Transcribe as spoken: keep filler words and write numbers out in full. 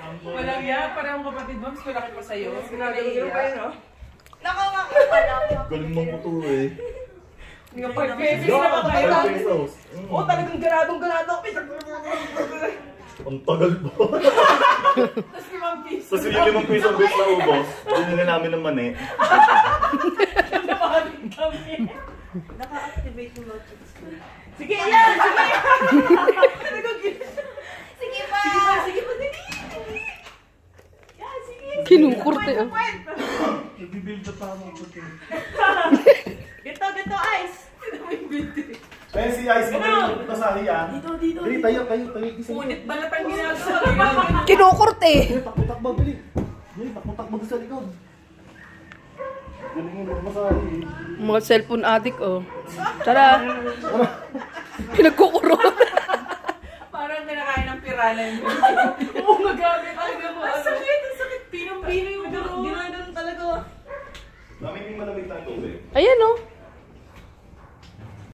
Walang ya, parang kapatid mo, mas malaki pa sa'yo. Sinagagano pa yun, no? Nakakakita pa lang. Galing mo po to eh. Nga pag pesos na ba kayo? Oo, talagang ganadong ganado. Ang tagal po. Tapos limang piso. Tapos yung limang piso ang base na ubos, binili namin ng mani. Napakaling kami. Naka-activate yung logics ko. Sige, yan! Sige! Sige pa! Sige pa, sige pa, dali! Yan, sige! Kinukurte oh. Nagbibuild up pa ako puti. Gito, gito, ice! Sino mo yung binti? Kaya si Ice, magaling yung pasahi yan. Dito, dito, Dali, tayo, tayo, tayo. Punit balat ang ginagawa. Kinukurte! Takbo-takbo, dali. Dali, takbo-takbo sa likod. Galing yung masahi. Mga cellphone addict oh. Tara! Pinagkukurot! Parang kinakain ng piralan. Oo, magamit. Ang sakit, ang sakit. Pinong-pino yung duro. Ginaganon talaga. Dami yung malamig na tubig. Ayan oh.